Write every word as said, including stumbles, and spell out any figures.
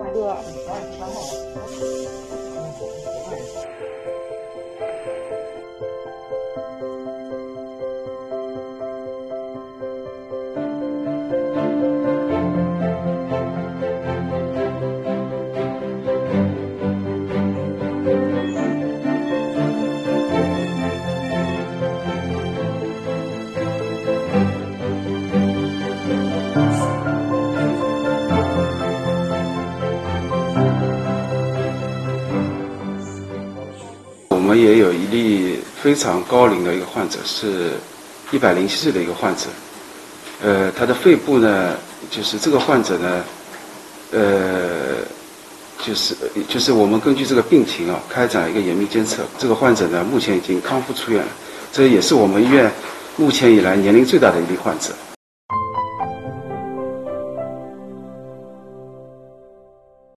哥。 我们也有一例非常高龄的一个患者，是一百零七岁的一个患者。呃，他的肺部呢，就是这个患者呢，呃，就是就是我们根据这个病情啊，开展一个严密监测。这个患者呢，目前已经康复出院了，这也是我们医院目前以来年龄最大的一例患者。